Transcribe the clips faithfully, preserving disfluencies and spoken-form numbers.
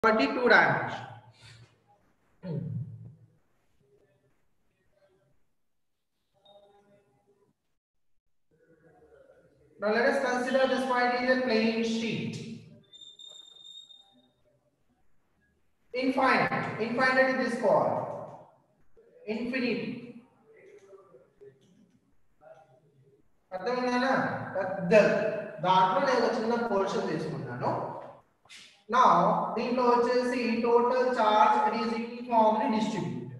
two dimension. Now let us consider this point is a plane sheet. Infinite. Infinite is this called infinity. అర్థమైందా? పెద్ద దాంట్లో నేను ఒక చిన్న పోర్షన్ తీసుకున్నాను. Now దీంట్లో వచ్చేసి total charge it is uniformly distributed.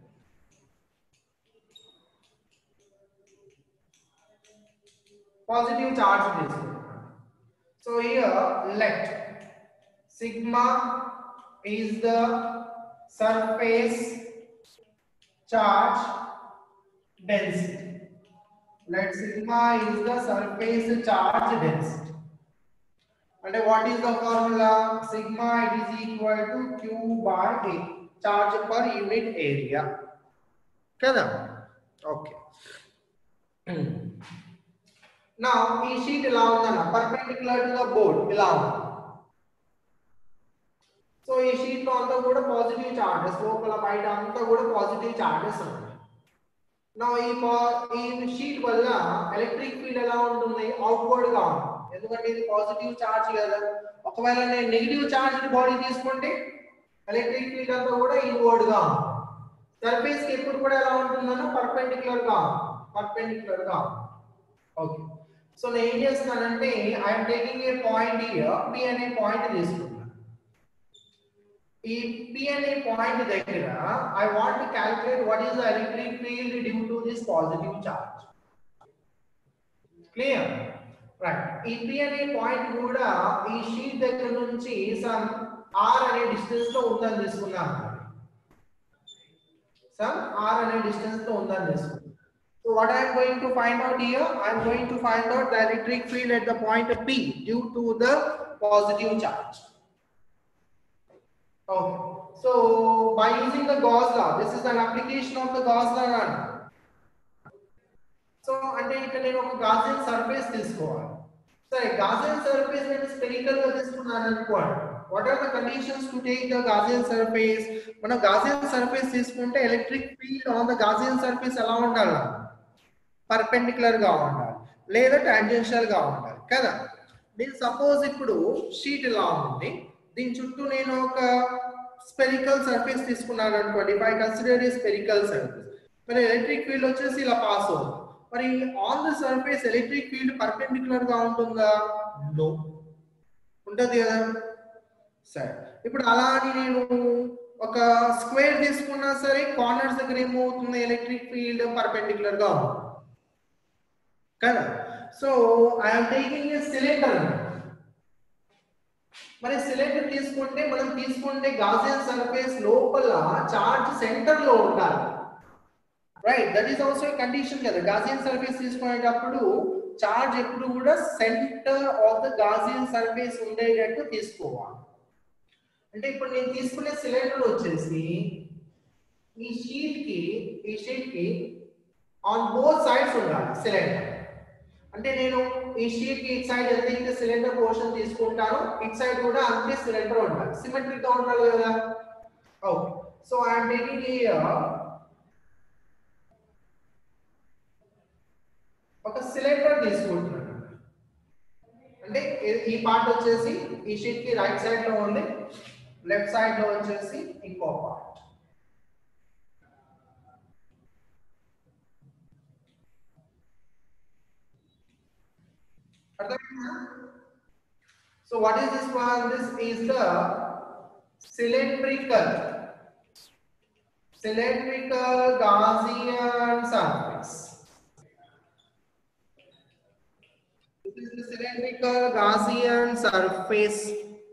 Positive charge తీసుకున్నాను. So here let sigma is the surface charge density. Let sigma is the surface charge density. And what is the formula? Sigma it is equal to Q by A, charge per unit area. Kada? Okay. Now, this sheet is perpendicular to the board. So, this sheet is positive charges. Local is positive charges. Now, this sheet is electric field outward. ఎందుకంటే ఇది positive charge కదా. ఒకవేళ నేను negative charge body తీసుకుంటే electric field అంతా కూడా inward గా ఉంటుంది. సర్ఫేస్ కి ఎప్పుడు కూడా ఎలా ఉంటుందన్న పర్పెండిక్యులర్ గా పర్పెండిక్యులర్ గా. ఓకే, సో నేను ఏం చేస్తానంటే I am taking a point here, P అనే పాయింట్ తీసుకుంటాను. ఈ P అనే పాయింట్ దగ్గర I want to calculate what is the electric field due to this positive charge. Clear? Right. ఈ P అనే పాయింట్ కూడా ఈ షీట్ దగ్గర నుంచి సమ్ R అనే డిస్టెన్స్ లో ఉందని తీసుకున్నాను. సమ్ R అనే డిస్టెన్స్ లో ఉందని తీసుకున్నాను. So what I am going to find out here, I am going to find out the electric field at the point P due to the positive charge. Okay, so by using the Gauss law, this is an application of the Gauss law. So అంటే ఇక్కడ నేను ఒక Gaussian surface తీసుకోవాలి. సరే, Gaussian surface నేను spherical గా తీసుకున్నాను అనుకోండి. What are the conditions to take the Gaussian surface? మనం గాసియన్ సర్ఫేస్ తీసుకుంటే electric field on the Gaussian surface ఎలా ఉండాలి? పర్పెండిక్యులర్ గా ఉండాలి లేదా టాంజెన్షియల్ గా ఉండాలి కదా. నేను సపోజ్ ఇప్పుడు షీట్ ఇలా ఉంది, దీని చుట్టూ నేను ఒక స్పెరికల్ సర్ఫేస్ తీసుకున్నాను అనుకోండి. If I consider a spherical surface, మరి ఎలక్ట్రిక్ ఫీల్డ్ వచ్చేసి ఇలా పాస్ అవుతుంది. మరి on the surface electric field perpendicular గా ఉంటుందా? నో, ఉంటది కదా. సరే, ఇప్పుడు అలా అని నేను ఒక స్క్వేర్ తీసుకున్నా సరే కార్నర్స్ దగ్గర ఏమవుతుంది? ఎలక్ట్రిక్ ఫీల్డ్ పర్పెండిక్యులర్ గా ఉంటుంది కదా. So I am taking a cylinder. మరి సిలిండర్ తీసుకుంటే మనం తీసుకుంటే గాసియన్ సర్ఫేస్ లోపల చార్జ్ సెంటర్ లో ఉండాలి. Right, that is also a condition కదా. గాసియన్ సర్ఫేస్ తీసుకునేటప్పుడు చార్జ్ ఎప్పుడు కూడా centre of the Gaussian surface ఉండేటట్టు తీసుకోవాలి. అంటే ఇప్పుడు నేను తీసుకునే సిలిండర్ వచ్చేసి ఈ షీట్ కి ఈ షీట్ కి ఆన్ బోత్ సైడ్స్ ఉండాలి సిలిండర్. అంటే నేను ఈ షీట్ కి ఇట్ సైడ్ ఎంతైతే సిలిండర్ పోర్షన్ తీసుకుంటాను, ఇట్ సైడ్ కూడా అంతే సిలిండర్ ఉండాలి, సిమెట్రిక్ గా ఉండాలి కదా. Okay, so I am taking here ఒక సిలిండర్ తీసుకుంటున్నాను. అంటే ఈ పార్ట్ వచ్చేసి ఈ షీట్ కి రైట్ సైడ్ లో ఉంది, లెఫ్ట్ సైడ్ లో వచ్చేసి ఇంకో పార్ట్. అర్థమైందా? So what is this one? This is the cylindrical cylindrical Gaussian surface. This is the cylindrical Gaussian surface.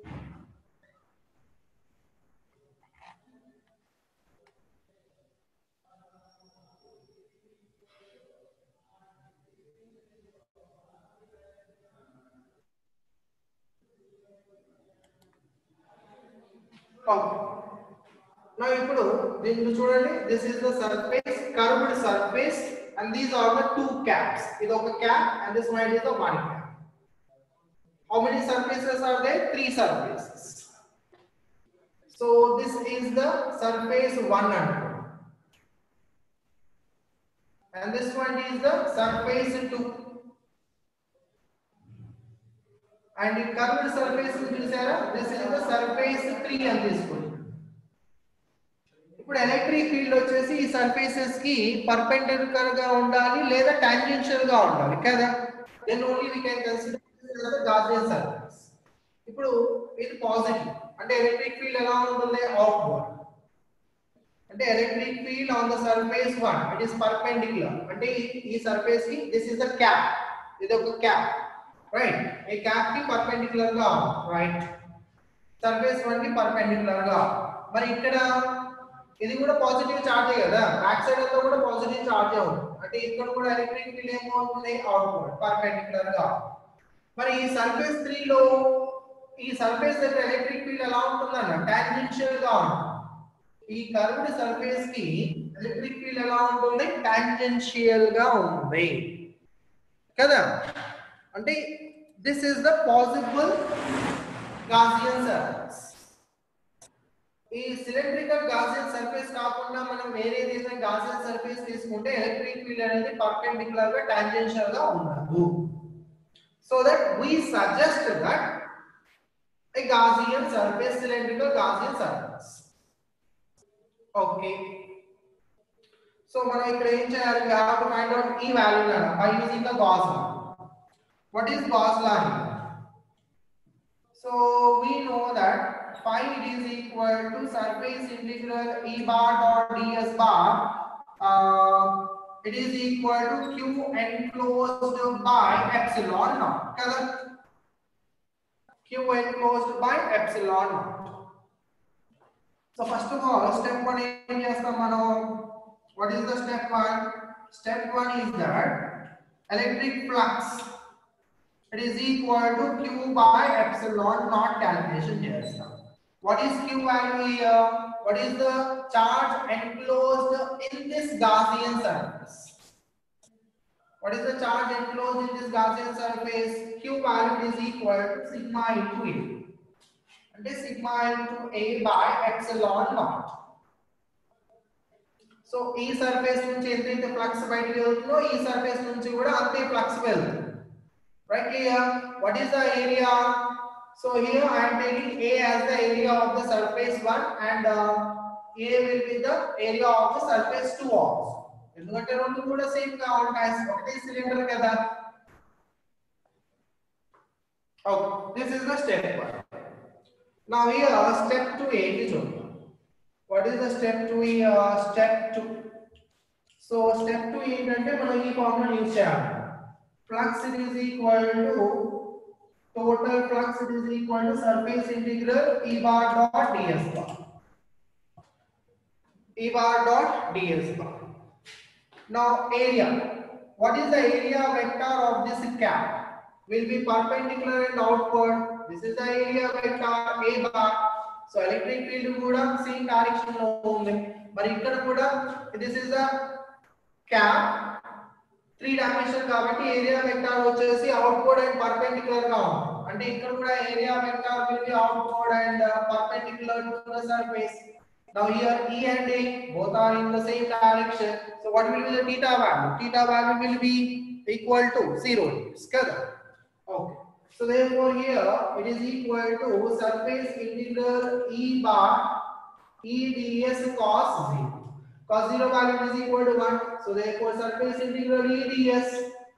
Okay. Now ఇప్పుడు దీన్ని చూడండి, this is the surface, curved surface, and these are the two caps. ఇది ఒక cap and this one is the one cap. How many surfaces are there? Three surfaces. So this is the surface one and this one is the surface two. And the curved surface చూసారా, this is the surface three అని తీసుకోండి. ఇప్పుడు electric field వచ్చేసి ఈ surfaces కి perpendicular గా ఉండాలి లేదా టాంజెన్షియల్ గా ఉండాలి కదా. Then only we can consider the Gaussian surface. ఇప్పుడు ఇది పాజిటివ్ అంటే ఎలక్ట్రిక్ ఫీల్డ్ ఎలా ఉంటుంది, అవుట్వర్డ్. అంటే electric field on the surface one it is perpendicular అంటే ఈ సర్ఫేస్ కి దిస్ ఇస్ ద క్యాప్, ఇది ఒక క్యాప్ రైట్. ఈ క్యాప్ కి పర్పెండిక్యులర్ గా రైట్, సర్ఫేస్ వన్ కి పర్పెండిక్యులర్ గా. మరి ఇక్కడ ఇది కూడా పాజిటివ్ చార్జ్ కదా, బ్యాక్ సైడ్ అంతా కూడా పాజిటివ్ చార్జ్ అవుతుంది అంటే ఇక్కడ కూడా ఎలక్ట్రిక్ ఫీల్డ్ ఏమవుతుంది, అవుట్వర్డ్ పర్పెండిక్యులర్ గా. మరి ఈ సర్ఫేస్ త్రీ లో ఈ సర్ఫేస్ దగ్గర ఎలక్ట్రిక్ ఫీల్డ్ ఎలా ఉంటుందన్న టాంజెన్షియల్ గా ఉంటుంది. ఈ కర్వ్డ్ సర్ఫేస్ కి ఎలక్ట్రిక్ ఫీల్డ్ ఎలా ఉంటుంది, టాంజెన్షియల్ గా ఉంటుంది కదా. అంటే this is the possible Gaussian surface. ఈ సిలిండ్రికల్ గాసియన్ సర్ఫేస్ కాకుండా మనం వేరే ఏదైనా గాసియన్ సర్ఫేస్ తీసుకుంటే ఎలక్ట్రిక్ ఫీల్డ్ అనేది పర్పెండిక్యులర్ గా టాంజెన్షియల్ గా ఉండదు. So that we suggest that a Gaussian surface, cylindrical Gaussian surface. Okay. So మనం ఇక్కడ ఏం చేయాలి, we have to find out E value by using the Gauss law. What is Gauss law? So we know that phi is equal to surface integral E bar dot ds bar. Uh, it is equal to Q enclosed by epsilon naught. Correct? Q enclosed by epsilon naught. So first of all, step one em chestam manam. What is the step one? Step one is that electric flux it is equal to Q by epsilon naught calculation chestam. What is Q value here? What is the charge enclosed in this Gaussian surface? What is the charge enclosed in this Gaussian surface? Q value is equal to sigma into A. And this sigma into A by epsilon naught. So E surface nunchi enthaithe flux bayitiki veltundo E surface nunchi kuda ante flux veltundi. Right here, what is the area? So here I am taking A as the area of the surface one and uh, A will be the area of the surface two also. ఎందుకంటే రెండు కూడా same గా ఉంటాయి, ఒకటే cylinder కదా. Okay, this is the step one. Now here step two ఏంటి చూద్దాం. What is the step two here? Step two. So step two ఏంటంటే మనం ఈ ఫార్ములా యూస్ చేయాలి. Flux is equal to total flux is equal to surface integral E bar dot ds bar. E bar dot ds bar. Now area, what is the area vector of this cap? Will be perpendicular and outward. This is the area vector A bar. So electric field kuda same direction lo undi. Mari ikkada kuda this is the cap, three dimension kabatti area vector vachesi outward and perpendicular ga undi. Ante ikkada kuda area vector will be outward and uh, perpendicular to the surface. Now here E and A both are in the same direction. So what will be the theta value? Theta value will be equal to zero degrees. Okay. So therefore here it is equal to surface integral E bar E ds cos zero. Cos zero value is equal to one. So therefore surface integral E ds.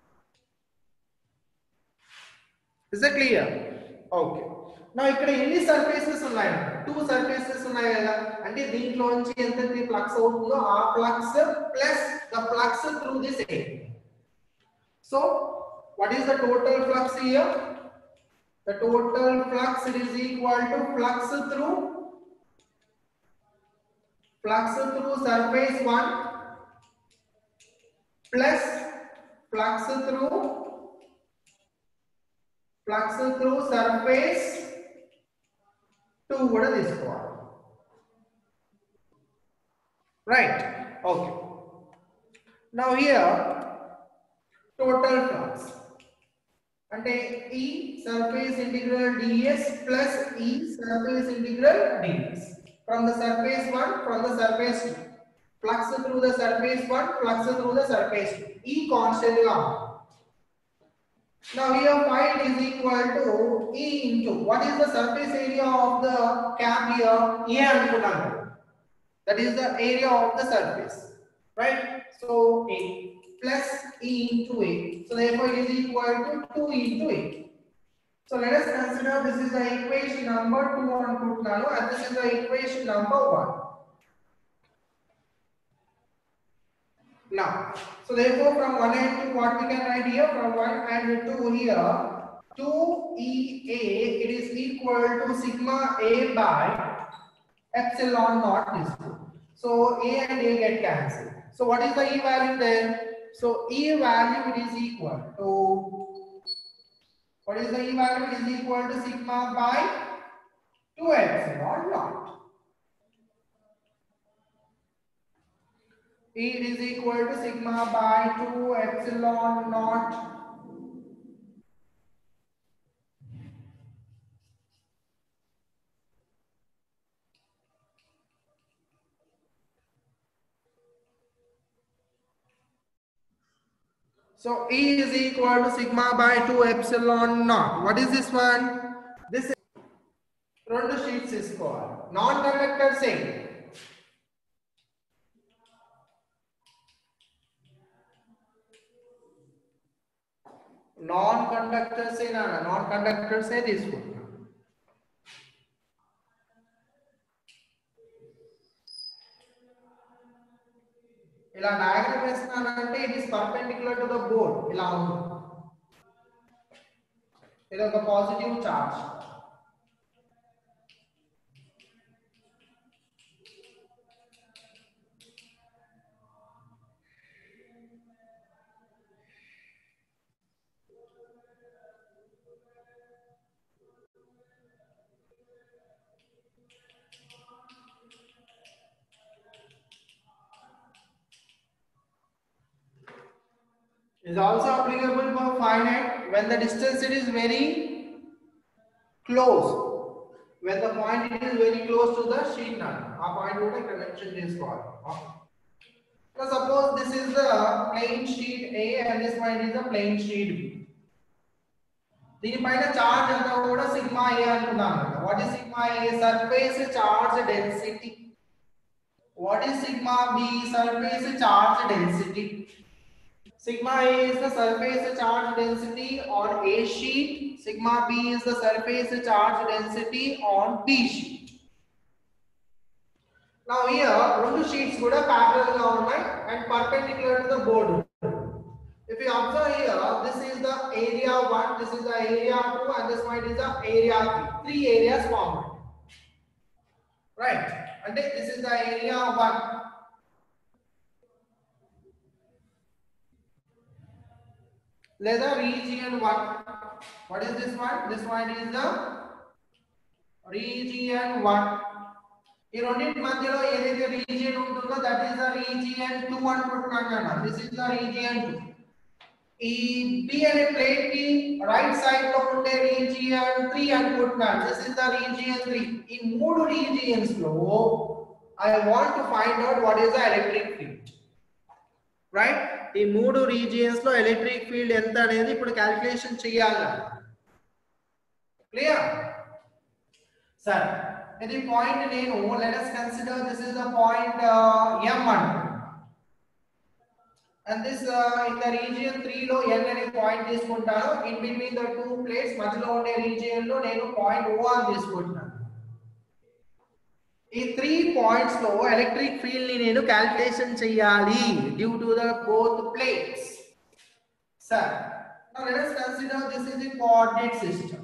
Is it clear? Okay. Now ikkada ఎన్ని surfaces ఉన్నాయి, two surfaces ఉన్నాయి కదా. అంటే దీంట్లో నుంచి ఎంత flux అవుతుందో ఆ flux plus the flux through this area. So what is the total flux here? The total flux is equal to flux through flux through surface one plus flux through flux through surface two kuda తీసుకోవాలి. Right? Okay. Now here total flux అంటే E surface integral ds plus E surface integral ds. from the surface one, from the surface two. Flux through the surface one, flux through the surface two. E constant now. Now here phi is equal to E into what is the surface area of the cap here? E and that is the area of the surface, right? So A plus E into A. So therefore it is equal to two into A. So let us consider this is the equation number two on nano and this is the equation number one. Now, so therefore from one and two what we can write here, from one and two here, two E A, it is equal to sigma A by epsilon naught is two. So A and A get cancelled. So what is the E value there? So E value it is equal to, what is the E value? It is equal to sigma by two epsilon naught. E is equal to sigma by two epsilon naught. So E is equal to sigma by two epsilon naught. What is this one? This is రెండు sheets తీసుకోవాలి. Non-conductor saying non-conductor say ना non-conductor say తీసుకోవాలి. ఇలా diagram వేస్తున్నానంటే it is perpendicular to the board ఇలా ఉంటుంది. ఇది ఒక positive charge. Is also applicable for finite when the distance it is very close. When the point it is very close to the sheet null. Our point would have connection is called. So suppose this is the plane sheet A and this point is the plane sheet B. దీనిపైన charge అంతా కూడా sigma A అనుకున్నాం కదా. What is sigma A? Surface charge density. What is sigma B? Surface charge density. Sigma A is the surface charge density on A sheet. Sigma B is the surface charge density on B sheet. Now here, two sheets kuda parallel ga unnai and perpendicular to the board. If you observe here, this is the area one, this is the area two, and this point is the area three. Three areas formed. Right? And this is the area one. Let the region one. What is this one? This one is the region one. ఈ రెండింటి మధ్యలో ఏదైతే region ఉంటుందో that is the region two అనుకుంటున్నాను. This is the region two. ఈ B అనే plate కి right side లో ఉండే రీజియన్ త్రీ అనుకుంటున్నాను. This is the region three. ఈ మూడు రీజియన్స్ లో I want to find out what is the electric field. Right? ఈ మూడు రీజియన్స్ లో ఎలక్ట్రిక్ ఫీల్డ్ ఎంత అనేది ఇప్పుడు క్యాలిక్యులేషన్ చేయాలి. క్లియర్? సరే, ఇది పాయింట్ నేను let us consider this is the point uh, M one and this uh, in the region three లో N అనే పాయింట్ తీసుకుంటాను. in between the two plates మధ్యలో ఉండే రీజియన్ లో నేను పాయింట్ O అని తీసుకుంటున్నాను. ఈ త్రీ పాయింట్స్ లో ఎలక్ట్రిక్ ఫీల్డ్ ని నేను క్యాలిక్యులేషన్ చేయాలి due to the both plates. Sir, now let us consider this is the coordinate system.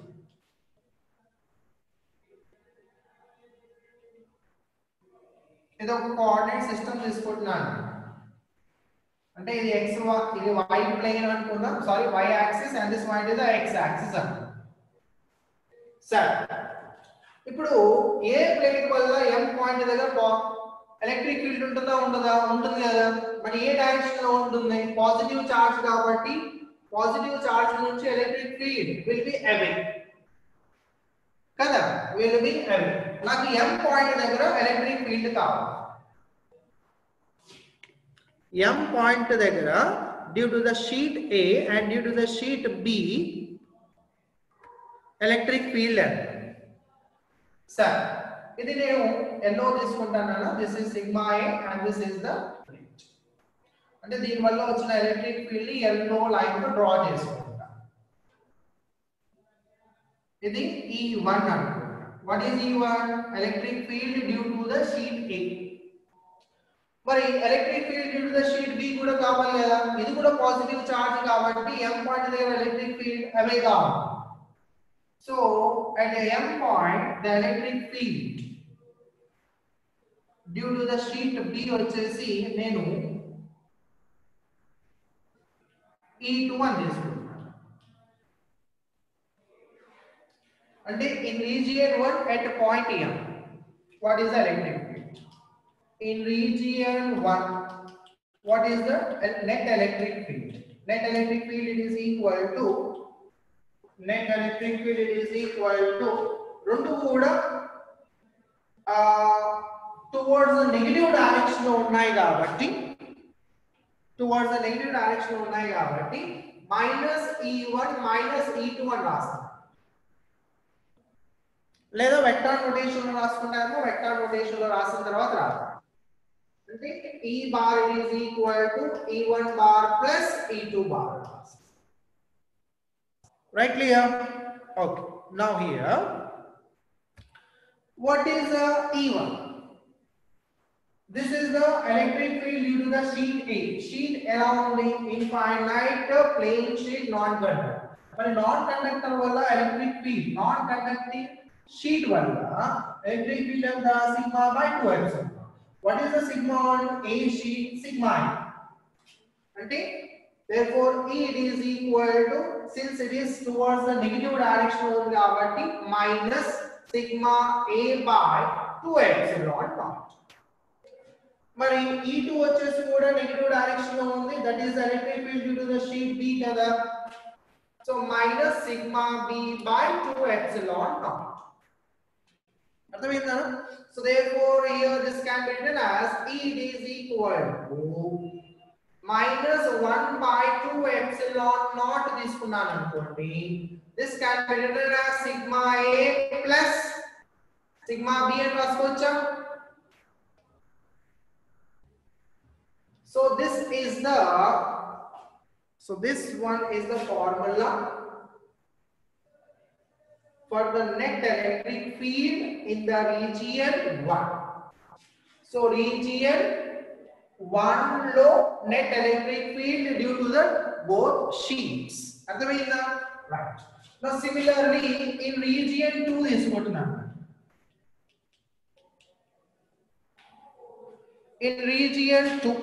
ఇది ఒక కోఆర్డినేట్ సిస్టమ్ తీసుకుంటున్నాను. అంటే ఇది x ఇది y ప్లేన్ అనుకుందాం. Sorry, y axis and this point is the x axis అన్న. సరే, ఇప్పుడు ఏ ప్లేట్ వల్ల m పాయింట్ దగ్గర ఎలక్ట్రిక్ ఫీల్డ్ ఉంటుందా ఉండదా? ఉంటుంది కదా. మరి ఏ డైరెక్షన్ లో ఉంటుంది? పాజిటివ్ చార్జ్ కాబట్టి పాజిటివ్ చార్జ్ నుంచి electric field will be away. కదా will be away. నాకు m పాయింట్ దగ్గర ఎలక్ట్రిక్ ఫీల్డ్ కావాలి. m పాయింట్ దగ్గర due to the sheet A and due to the sheet B electric field ఎంత sir ఇది నేను ఎల్లో తీసుకుంటాను. This is sigma A and this is the అంటే దీని వల్ల వచ్చిన ఎలక్ట్రిక్ ఫీల్డ్ ని ఎల్లో లైన్ తో డ్రా చేసుకుంటా. ఇది E one అనుకుంటా. What is E one? Electric field due to the sheet A. మరి electric field due to the sheet B కూడా కావాలి కదా. ఇది కూడా పాజిటివ్ చార్జ్ కాబట్టి m పాయింట్ దగ్గర ఎలక్ట్రిక్ ఫీల్డ్ అవే కావాలి. So at a m point the electric field due to the sheet B వచ్చేసి నేను E two అని తీసుకుంటాను. అంటే in region one at point M what is the electric field? In region one what is the net electric field? Net electric field it is equal to net electric field it is equal to రెండు కూడా towards the negative direction లో ఉన్నాయి కాబట్టి towards the negative direction లో ఉన్నాయి కాబట్టి minus E one minus E two అని రాస్తాం. లేదా వెక్టార్ నోటేషన్ లో రాసుకుంటామో వెక్టార్ నోటేషన్ లో రాసిన తర్వాత రాస్తాం. అంటే E bar is equal to E one bar plus E two bar. Right, clear? Okay. Now here, what is uh, E one? This is the electric field due to the sheet A. Sheet around the infinite plane sheet non-conductor. But non-conductor wala electric field, non-conducting sheet wala electric field of the sigma by two epsilon. What is the sigma on A sheet? Sigma A. Okay? Therefore, E it is equal to, since it is towards the negative direction only, minus sigma A by two epsilon naught. Mari E two వచ్చేసి కూడా negative direction లో ఉంది. That is electric field due to the sheet B కదా. So minus sigma B by two epsilon naught. అర్థమైందా? So therefore here this can be written as E is equal to minus one by two epsilon naught తీసుకున్నాను అనుకోండి. This can be written as sigma A plus sigma B అని రాసుకోవచ్చా? So this is the so this one is the formula for the net electric field in the region one. So region one low net electric field due to the both sheets. అర్థమైందా? Right. Now similarly in region two తీసుకుంటున్నాను. In region two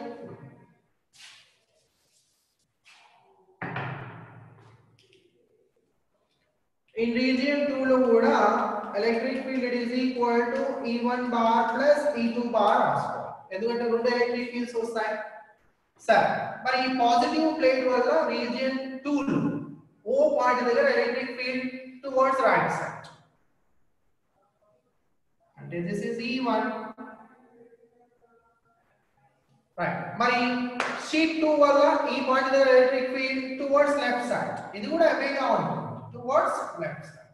in region two లో కూడా electric field it is equal to E one bar plus E two bar రాసుకోవాలి. ఎందుకంటే రెండు electric fields వస్తాయి. సరే, మరి ఈ పాజిటివ్ ప్లేట్ వల్ల రీజియన్ two లో O పాయింట్ దగ్గర electric field towards right side. అంటే this is E one. Right. మరి షీట్ two వల్ల ఈ పాయింట్ దగ్గర electric field towards left side. ఇది కూడా అవేగా ఉంటుంది. Towards left side.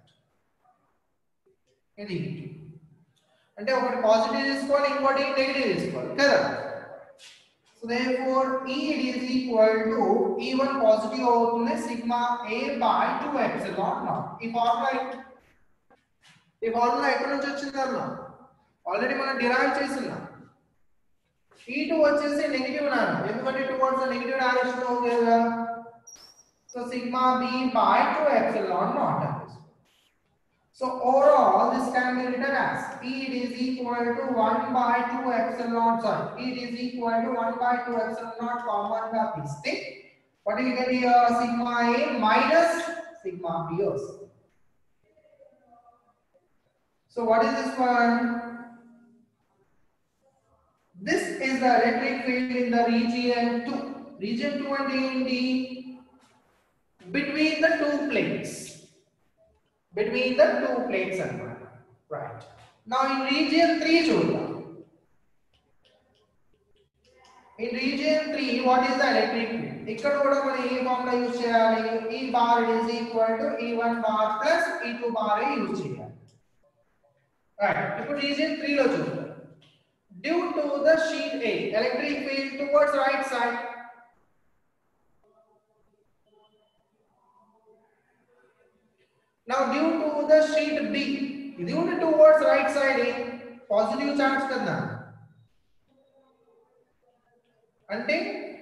ఇది అంటే ఒకటి పాజిటివ్ తీసుకోవాలి, ఇంకోటి నెగటివ్ తీసుకోవాలి కదా. So therefore E is equal to E one positive అవుతుంది sigma A by two epsilon naught. ఈ ఫార్ములా ఈ ఫార్ములా ఎక్కడి నుంచి వచ్చింది అన్న ఆల్రెడీ మనం డిరైవ్ చేస్తున్నాం. E two వచ్చేసి నెగటివ్ నాన్న, ఎందుకంటే టువర్డ్స్ ద నెగటివ్ డైరెక్షన్ లో ఉంది కదా. So sigma B by two epsilon naught. So overall this can be written as E is equal to one by two epsilon sorry E is equal to one by two epsilon naught common का this thing. What do you get here? Sigma A minus sigma B also. So what is this one? This is the electric field in the region two. Region two and D between the two plates between the two plates and right. Now in region three చూద్దాం. In region three, what is the electric field? ఇక్కడ కూడా మనం ఏ formula use చేయాలి? E bar is equal to E one bar plus E two bar use చేయాలి. Right. ఇప్పుడు region three లో చూద్దాం. Due to the sheet A, electric field towards right side. Now due to the sheet B, ఇది ఉంది towards right side A, positive charge కదా. అంటే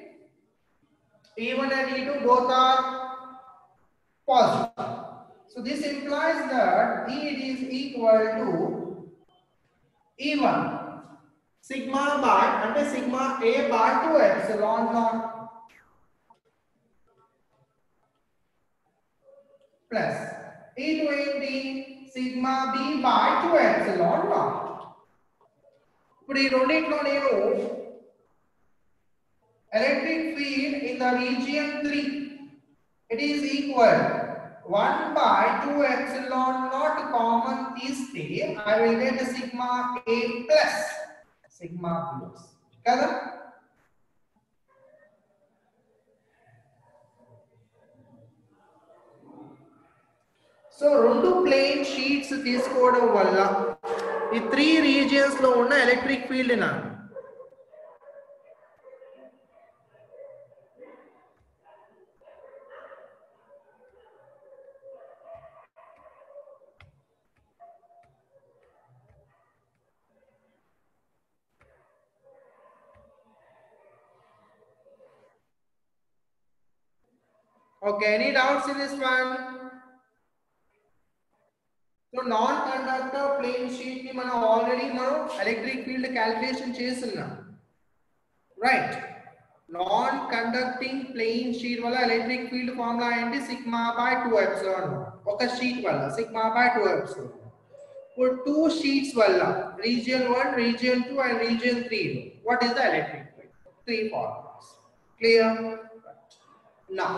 E one and E two both are positive. So this implies that E is equal to E one sigma by ante sigma A by two epsilon naught plus E two ఏంటి sigma B by two epsilon naught. ఇప్పుడు ఈ రెండిట్లో నేను electric field in the region three, it is equal one by two epsilon naught common తీస్తే I will get sigma A plus sigma B కదా. So రెండు plane sheets తీసుకోవడం వల్ల ఈ త్రీ రీజియన్స్ లో ఉన్న ఎలక్ట్రిక్ ఫీల్డ్ నా okay, any doubts in this one? So non-conductor plane sheet ni mana already mano electric field calculation chesunnam, right? Non-conducting plane sheet wala electric field formula enti sigma by two epsilon oka sheet wala sigma by two epsilon. For two sheets wala region one, region two and region three, what is the electric field? Three formulas. Clear? Now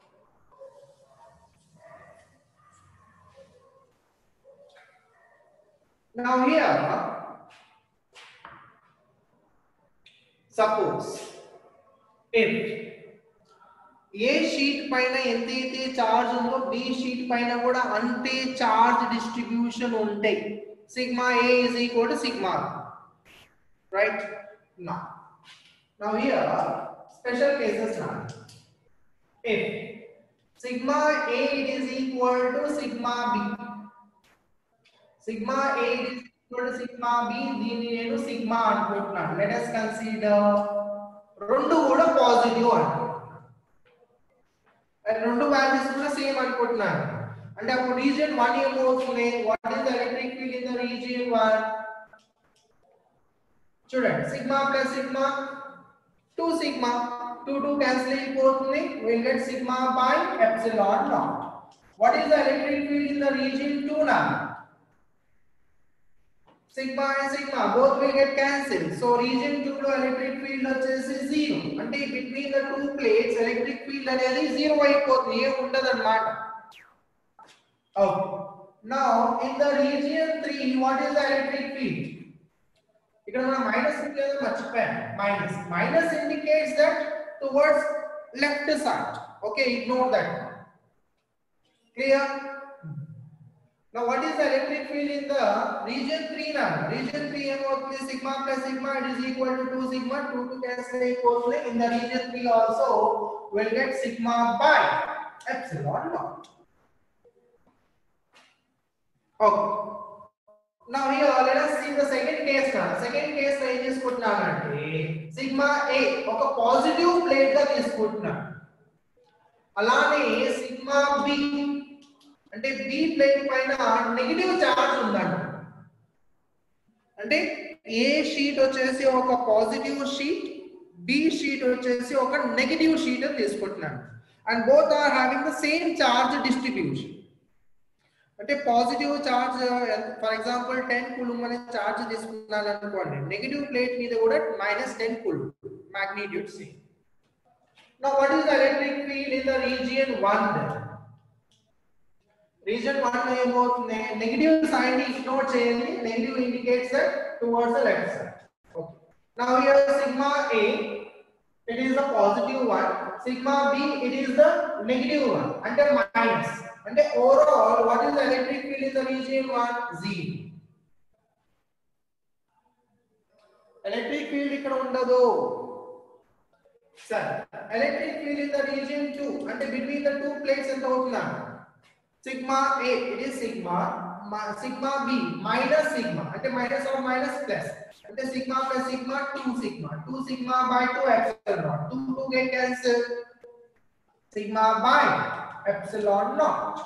Now here, suppose if A sheet paina entaithe charge undo B sheet paina kuda ante charge distribution unte sigma A is equal to sigma B, right? Now, now here special cases now. If sigma A is equal to sigma B, sigma A is equal to sigma B, దీన్ని నేను sigma అనుకుంటున్నాను. Let us consider రెండు కూడా positive అనుకుంటున్నాను. రెండు values కూడా same అనుకుంటున్నాను. అంటే అప్పుడు రీజియన్ one ఏమవుతుంది? What is the electric field in the region one? చూడండి sigma plus sigma two sigma two two cancel అయిపోతుంది. We will get sigma by epsilon naught. What is the electric field in the region two now? Sigma and sigma both will get cancelled. So region two lo electric field వచ్చేసి zero. అంటే between the two plates electric field అనేది zero అయిపోతుంది, ఏ ఉండదు అన్నమాట. Okay. Now in the region three, what is the electric field? ఇక్కడ మనం minus లేదా మర్చిపోయాం. Minus minus indicates that towards left side. Okay, ignore that. Clear? Now what is the electric field in the region three now? Region three is sigma plus sigma, it is equal to two sigma, two to cancel equally. In the region three also we'll get sigma by epsilon naught. Okay. Now here let us see the second case now. Second case lo em chestunnamanటే sigma A oka positive plate ga తీసుకుంటున్నాను. అలానే sigma B అంటే B plate పైన negative charge ఉందంట. అంటే A sheet వచ్చేసి ఒక positive sheet, B sheet వచ్చేసి ఒక నెగటివ్ షీట్ అని తీసుకుంటున్నాను. And both are having the same charge distribution. అంటే positive charge for example ten coulomb అనే చార్జ్ తీసుకున్నాను అనుకోండి, నెగటివ్ ప్లేట్ మీద కూడా minus ten coulomb magnitude same. Now what is the electric field in the region one? Region one లో ఏమవుతుంది negative sign ని ignore చేయండి negative indicates that towards the left side okay now here sigma a it is the positive one sigma b it is the negative one అంటే minus అంటే overall what is the electric field in the region one zero electric field ఇక్కడ ఉండదు sir electric field in the region two అంటే between the two plates ఎంత అవుతుందా sigma a it is sigma sigma b minus sigma అంటే minus or minus plus అంటే sigma plus sigma two sigma two sigma by two epsilon naught two two get cancel sigma by epsilon naught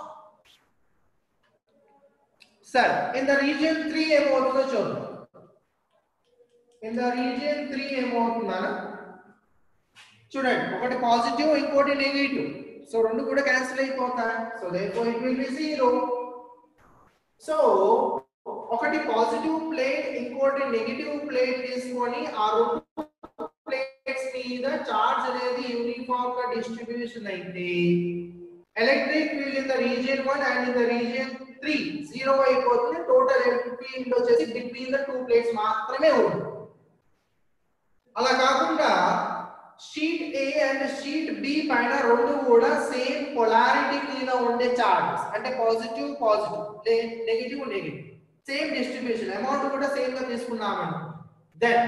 sir in the region three ఏమవుతుందో చూద్దాం in the region three ఏమవుతుందన చూడండి ఒకటి positive ఇంకోటి negative so రెండు కూడా cancel అయిపోతాయి so therefore it will be zero so ఒకటి positive plate ఇంకోటి నెగటివ్ ప్లేట్ తీసుకొని ఆ రెండు ప్లేట్స్ మీద చార్జ్ అనేది యూనిఫామ్ గా డిస్ట్రిబ్యూషన్ అయితే electric field in the region one and in the region three zero అయిపోతుంది టోటల్ ఎలక్ట్రిక్ ఫీల్డ్ వచ్చేసి బిట్వీన్ ద టూ ప్లేట్స్ మాత్రమే ఉంటుంది అలా కాకుండా sheet A and sheet B పైన రెండు కూడా సేమ్ పొలారిటీ మీద ఉండే చార్జెస్ అంటే positive positive negative negative same distribution amount కూడా సేమ్ గా తీసుకున్నామని then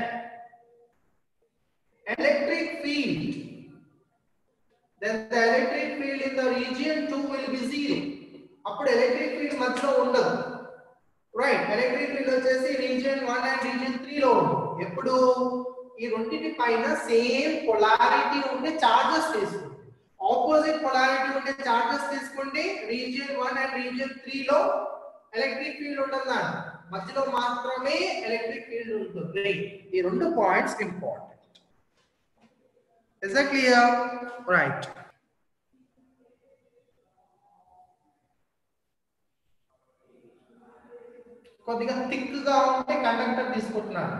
electric field then the electric field in the region two will be zero అప్పుడు ఎలక్ట్రిక్ ఫీల్డ్ మధ్యలో ఉండదు రైట్ ఎలక్ట్రిక్ ఫీల్డ్ వచ్చేసి region one and region three లో ఉంటుంది ఎప్పుడు ఈ రెండిటి పైన సేమ్ పొలారిటీ ఉండే చార్జెస్ తీసుకోండి ఆపోజిట్ పొలారిటీ ఉండే చార్జెస్ తీసుకోండి region one and region three లో ఎలక్ట్రిక్ ఫీల్డ్ ఉంటుందా మధ్యలో మాత్రమే ఎలక్ట్రిక్ ఫీల్డ్ ఉంటుంది ఈ రెండు points important is that clear right కొద్దిగా థిక్ గా ఉంటే కండక్టర్ తీసుకుంటున్నాను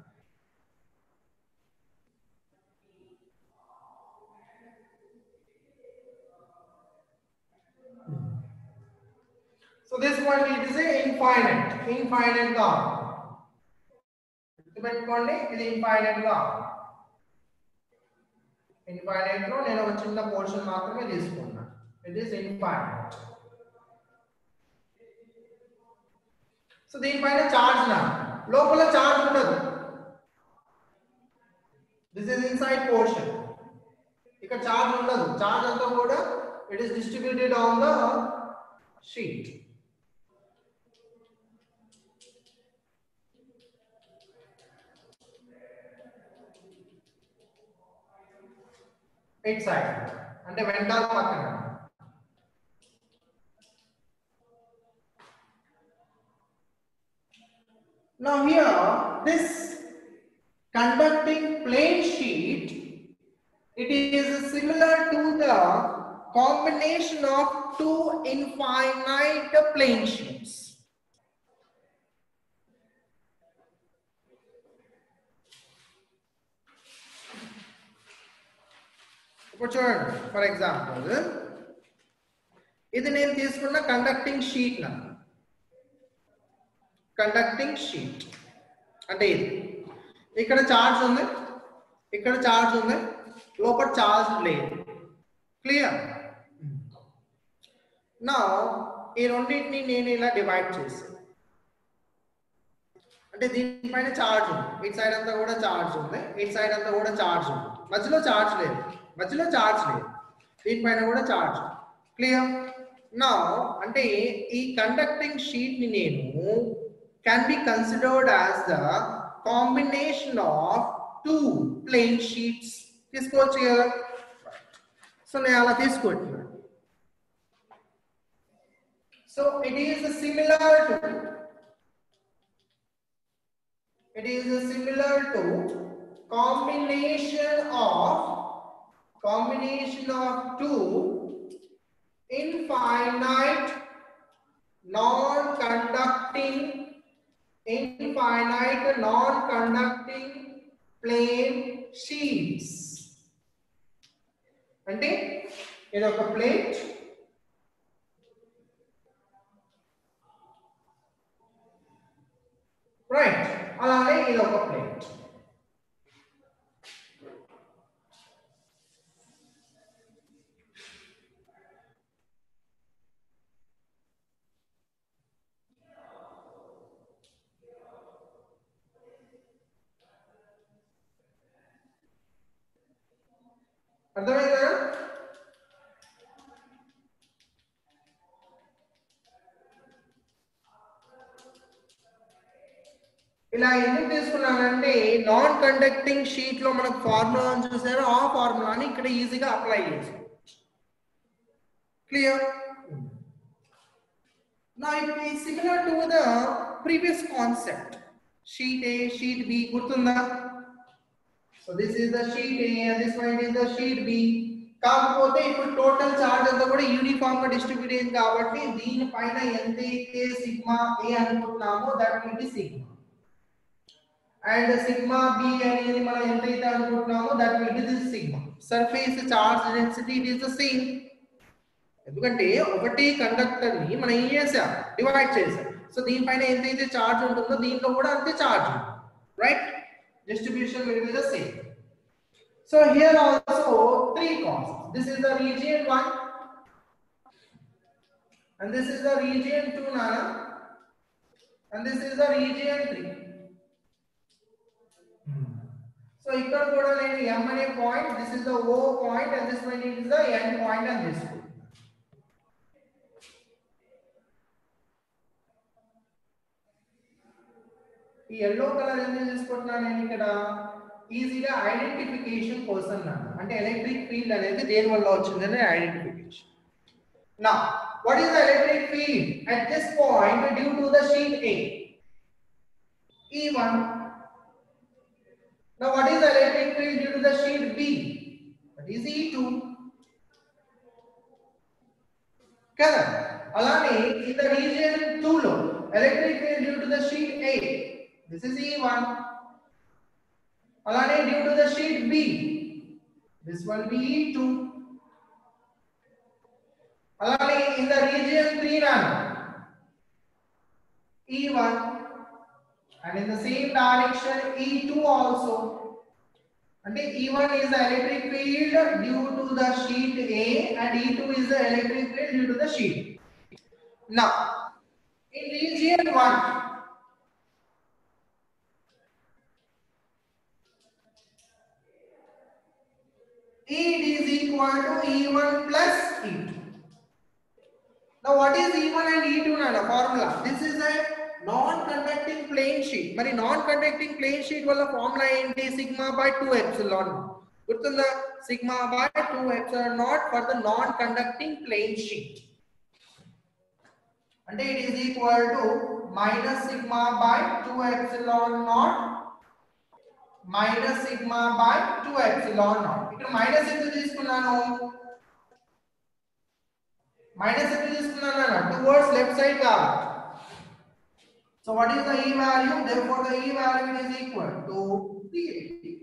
so this one it is a infinite infinite గా పెట్టుకోండి ఇది infinite గా infinite లో నేను ఒక చిన్న పోర్షన్ మాత్రమే తీసుకున్నాను it is infinite సో దీనిపైన చార్జ్ నా లోపల చార్జ్ ఉండదు this is inside portion ఇక్కడ చార్జ్ ఉండదు చార్జ్ అంతా కూడా it is distributed on the sheet each side అంటే వెంటాల్ పక్కన now here this conducting plane sheet it is similar to the combination of two infinite plane sheets చూడండి for example ఇది నేను తీసుకున్న కండక్టింగ్ షీట్ నా కండక్టింగ్ షీట్ అంటే ఇది ఇక్కడ చార్జ్ ఉంది ఇక్కడ చార్జ్ ఉంది లోపల చార్జ్ లేదు క్లియర్ నా ఈ రెండింటిని నేను ఇలా డివైడ్ చేశాను అంటే దీనిపైన చార్జ్ ఉంది ఇటు సైడ్ అంతా కూడా చార్జ్ ఉంది ఇటు సైడ్ అంతా కూడా చార్జ్ ఉంది మధ్యలో చార్జ్ లేదు మధ్యలో చార్జ్ లేదు దీనిపైన కూడా చార్జ్ క్లియర్ నౌ అంటే ఈ కండక్టింగ్ షీట్ ని నేను can be considered as the combination of two plane sheets తీసుకోవచ్చు కదా సో నేను అలా తీసుకుంటున్నాను so it is similar to it is similar to combination of combination of two infinite non-conducting infinite non-conducting plane sheets అంటే ఇది ఒక plate ఇది ఒక ప్లేట్. అర్థమైందా? ఇలా ఎందుకు తీసుకున్నానంటే నాన్ కండక్టింగ్ షీట్ లో మనకు ఫార్ములా చూసారో ఆ ఫార్ములాని ఇక్కడ ఈజీగా అప్లై చేసుకోవచ్చు. Clear? Now it is similar to the previous concept. Sheet A, sheet B, గుర్తుందా? So this is the sheet A and this one is the sheet B. కాకపోతే ఇప్పుడు టోటల్ చార్జ్ అంతా కూడా యూనిఫామ్ గా డిస్ట్రిబ్యూట్ అయింది కాబట్టి దీనిపైన ఎంతైతే సిగ్మా A అనుకుంటున్నామో that will be sigma. And sigma B అనేది మనం ఎంతైతే అనుకుంటున్నామో that will be this sigma. Surface charge density it is the same. ఎందుకంటే ఒకటి కండక్టర్ ని మనం ఏం చేసాం, డివైడ్ చేసాం. సో దీనిపైన ఎంతైతే చార్జ్ ఉంటుందో దీంట్లో కూడా అంతే చార్జ్ ఉంటుంది, right? Distribution will be the same. So here also three concepts. This is the region one and this is the region two nana and this is the region three. So ఇక్కడ కూడా నేను m అనే point, this is the O point and this one is the n point and this one. ఈ yellow colour ఎందుకు తీసుకుంటున్నాను నేను ఇక్కడ, ఈజీగా ఐడెంటిఫికేషన్ కోసం అన్న, అంటే ఎలక్ట్రిక్ ఫీల్డ్ అనేది దేని వల్ల వచ్చిందని identification. Now what is the electric field at this point due to the sheet A? E one. Now what is the electric field due to the sheet B? That is E two. కదా? అలానే in the region two లో electric field due to the sheet A, this is E one. అలానే due to the sheet B, this will be E two. అలానే in the region three nano E one and in the same direction E two also. అంటే E one is the electric field due to the sheet A and E two is the electric field due to the sheet. Now in region one E is equal to E one plus E two. Now what is E one and E two nana formula? This is a non-conducting plane sheet. మరి non-conducting plane sheet వల్ల formula ఏంటి? Sigma by two epsilon naught. గుర్తుందా? Sigma by two epsilon naught for the non-conducting plane sheet. అంటే it is equal to minus sigma by two epsilon naught minus sigma by two epsilon naught. ఇక్కడ minus ఎందుకు తీసుకున్నాను? Minus ఎందుకు తీసుకున్నాను అన్న? Towards left side కాబట్టి. So what is the E value? Therefore the E value is equal to three eighty.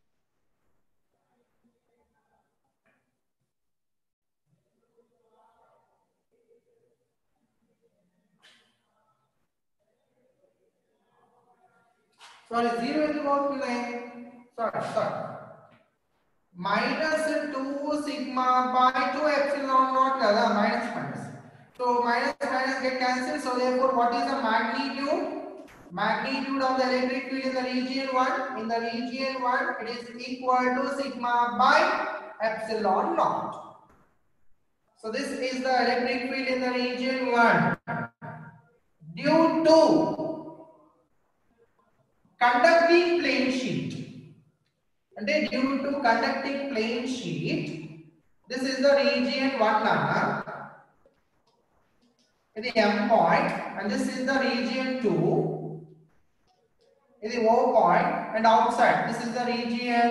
Sorry, zero is about nine. Sorry, sorry. Minus two sigma by two epsilon naught kada, minus minus. So minus minus get cancelled. So therefore, what is the magnitude? Magnitude of the electric field in the region one. In the region one, it is equal to sigma by epsilon naught. So this is the electric field in the region one due to conducting plane sheet. And then due to conducting plane sheet, this is the region one nana. The M point, and this is the region two. The O point, and outside this is the region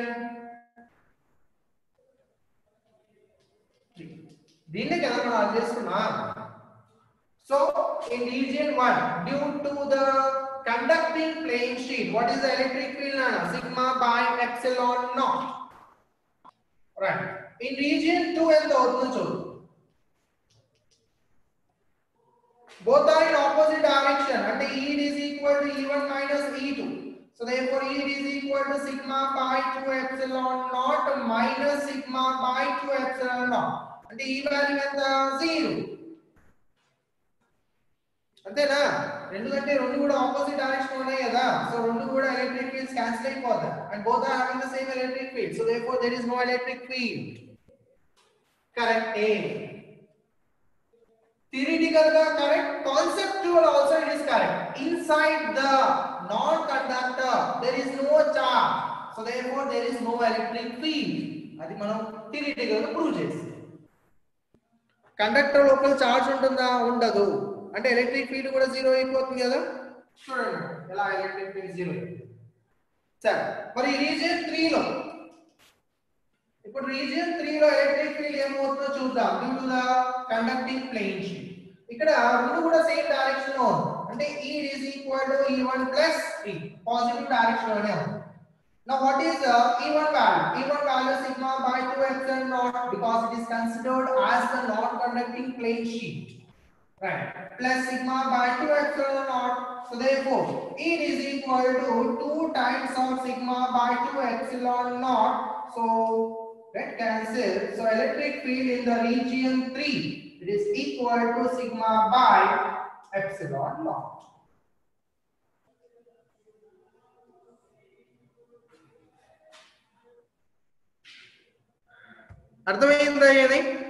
three. దీన్ని కదా మనం అర్థం చేసుకున్నాం. So in region one, due to the conducting plane sheet, what is the electric field nana? Sigma by epsilon naught. Right. In region two ఎంత అవుతుందో చూడు. Both are in opposite direction. And E is equal to E one minus E two. So therefore E is equal to sigma by two epsilon naught minus sigma by two epsilon naught. అంటే ఈ value ఎంత zero అంతేనా ఎందుకంటే రెండు కూడా opposite direction ఉన్నాయి కదా so రెండు కూడా ఎలక్ట్రిక్ ఫీల్డ్స్ క్యాన్సిల్ అయిపోతాయి and both are having the same electric field so therefore there is no electric field correct A theoretical ga correct conceptual also it is correct inside the non conductor there is no charge so therefore there is no electric field అది మనం theoretical గా prove చేస్తాం conductor లోపల charge ఉంటుందా ఉండదు అంటే electric field కూడా zero అయిపోతుంది కదా చూడండి ఎలా ఎలక్ట్రిక్ ఫీల్డ్ జీరో సరే మరి రీజియన్ త్రీ లో ఇప్పుడు రీజియన్ త్రీ లో ఎలక్ట్రిక్ ఫీల్డ్ ఏమవుతుందో చూద్దాం due to the conducting plane sheet ఇక్కడ రెండు కూడా సేమ్ డైరెక్షన్ లో ఉంది అంటే E is equal to E one plus E positive direction లోనే ఉంది now what is the E one value E one value sigma by two epsilon naught because it is considered as the non conducting plane sheet right plus sigma by two epsilon naught so therefore E is equal to two times of sigma by two epsilon naught so that cancel so electric field in the region three it is equal to sigma by epsilon naught అర్థమైందా ఇది